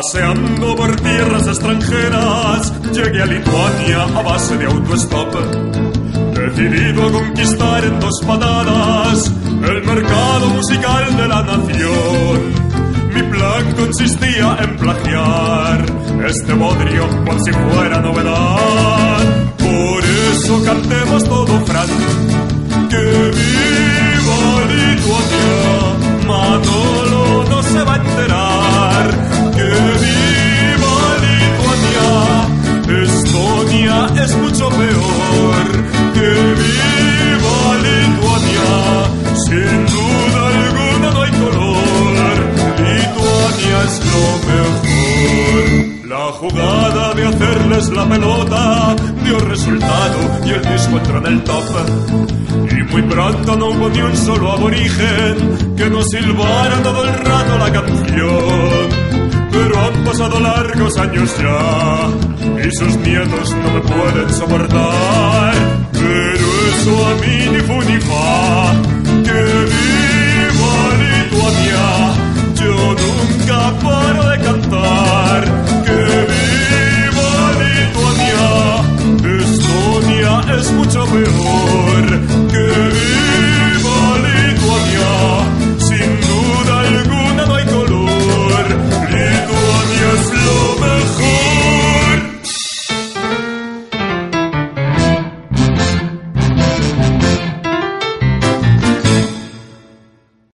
Paseando por tierras extranjeras, llegué a Lituania a base de autostop. Decidido a conquistar en 2 patadas el mercado musical de la nación. Mi plan consistía en plagiar este bodrio cual si fuera novedad. Por eso cantemos todo, Fran, que viva Lituania. Manolo no se va a enterar. Que viva Lituania. Estonia es mucho peor. Que viva Lituania. Sin duda alguna no hay color. Lituania es lo mejor. La jugada de hacerles la pelota dio resultado y el disco entró en el top. Y muy pronto no hubo ni un solo aborigen que nos silbara todo el rato la canción. Pero han pasado largos años ya y sus nietos no me pueden soportar. Pero eso a mí ni fu ni fa. Que viva Lituania. Yo nunca